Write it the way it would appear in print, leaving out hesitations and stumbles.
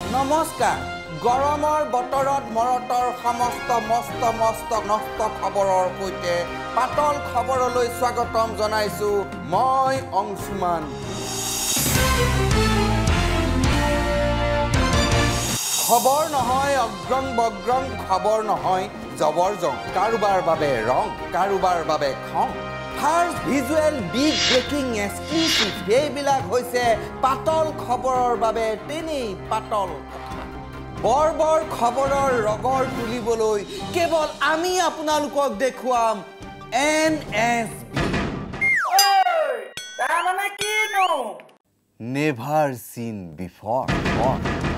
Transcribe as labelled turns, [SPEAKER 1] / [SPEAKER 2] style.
[SPEAKER 1] নমস্কাৰ গৰমৰ বতৰত মৰতৰ সমস্ত মস্ত নষ্ট খবৰৰ সৈতে পাতল খবৰলৈ স্বাগতম জনাইছো মই অংশুমান খবৰ নহয় অগ্ৰং বগ্ৰং খবৰ নহয় জবৰজং কাৰোবাৰ বাবে ৰং কাৰোবাৰ বাবে খং first visual big breaking exclusive এইবিলাক হৈছে পাতল খবৰৰ বাবে তিনি পাতল বৰ খবৰৰ ৰগৰ তুলিবলৈ কেৱল আমি আপোনালোকক দেখুৱাম NSB
[SPEAKER 2] তাৰমানে কিনো
[SPEAKER 1] নেভাৰ সিন বিফৰ